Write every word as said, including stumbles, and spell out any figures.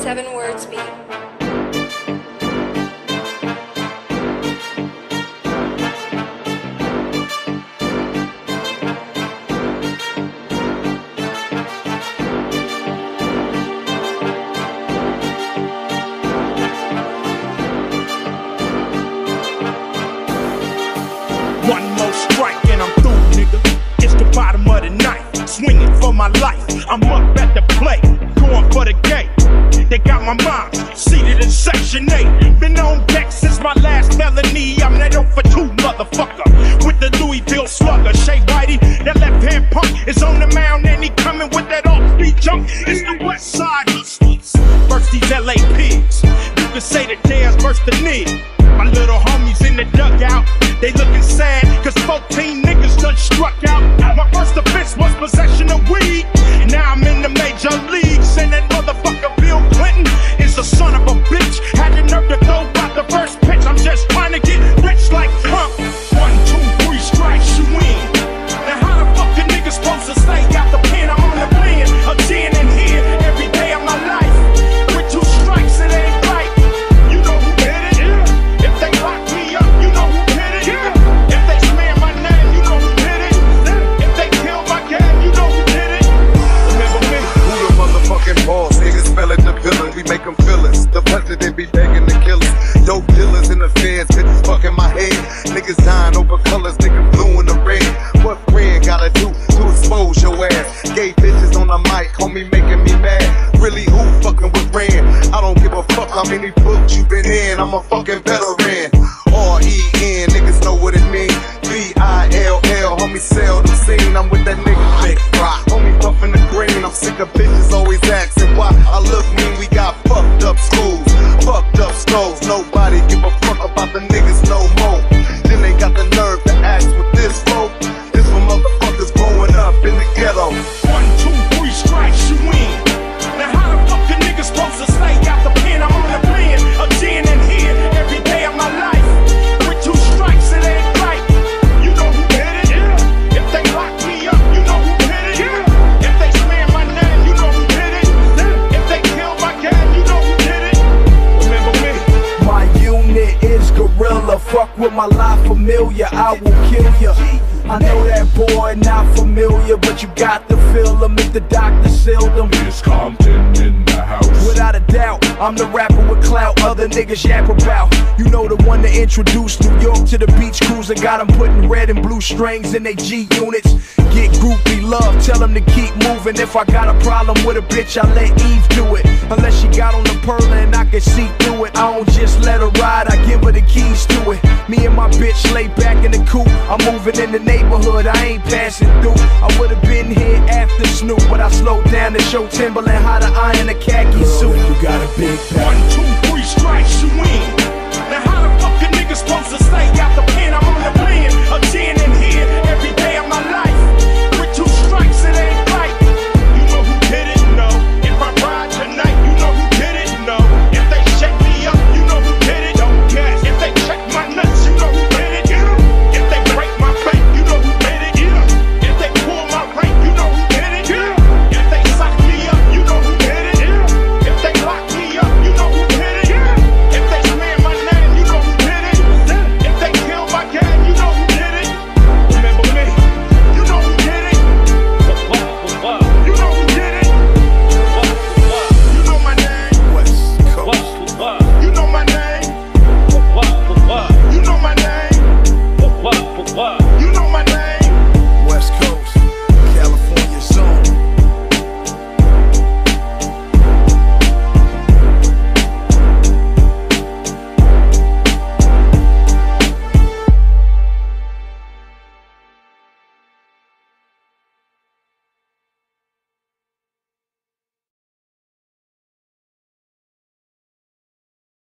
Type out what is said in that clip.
Seven Words Beat. One more strike and I'm through, nigga. It's the bottom of the night, swinging for my life. I'm up at the plate, going for the gate. They got my mom seated in section eight. Been on deck since my last felony. I'm that over two motherfucker with the Louisville slugger. Shay Whitey, that left hand punk is on the mound and he coming with that off-speed junk. It's the West Side Hustlers versus these L A pigs. You can say the tails versus the knee. My little homies in the dugout, they looking sad, cause fourteen niggas done struck out. My first offense was possession of weed. Now I'm in the major leagues, and that motherfucker Bill Clinton is a son of a bitch. Had the nerve to throw out the first pitch. I'm just trying to get rich like Trump. One, two, three strikes, you win. Now how the fuck the niggas supposed to stay out the pen? I'm on the plan, a ten in here every day of my life. With two strikes, it ain't right. You know who did it? If they lock me up, you know who did it? If they smear my name, you know who did it? If they kill my gang, you know who did it? Remember me? Who the motherfucking boss? Niggas spell it the villain. We make them villains. The president be begging to kill us. Dope dealers in the feds, bitches fucking my head. Niggas dying over colors, niggas blue and the red. What friend gotta do to expose your ass? Gay bitches on the mic, homie, making me mad. Really, who fucking with Rand? I don't give a fuck how many books you been in. I'm a fucking veteran. R E N, niggas know what it mean. B I L L, homie, seldom seen. I'm with that nigga Big Rock. Homie, puffin' the green. I'm sick of bitches always asking why I look mean. We got fucked up schools, fucked up skulls. Nobody give a fuck about the niggas no more. Then they got the nerve to ask with this flow. This for motherfuckers growing up in the ghetto. One, two, three strikes, you win. Now how the fuck the niggas supposed to stay out the pen? I'm on the plan, a ten in here every day of my life. With two strikes, it ain't right. You know who did it? If they lock me up, you know who did it? If they smear my name, you know who did it? If they kill my gang, you know who did it? Remember me? My unit is gorilla. Fuck with my life familiar, I will kill ya. I know that boy not familiar, but you got to feel him if the doctor sealed him. It's Compton in the house. Without a doubt, I'm the rapper with clout other niggas yap about. You know the one that introduced New York to the beach cruiser. Got them putting red and blue strings in they G units. Get groupie love, tell them to keep moving. If I got a problem with a bitch, I let Eve do it. Unless she got on the pearl and I can see through it. I don't just let her ride, I give her the keys to it. Me and my bitch lay back in the coupe. I'm moving in the neighborhood, I ain't passing through. I would've been here after Snoop, but I slowed down to show Timberland how to iron a khaki suit. You got a big pack. One, two, three strikes, you win.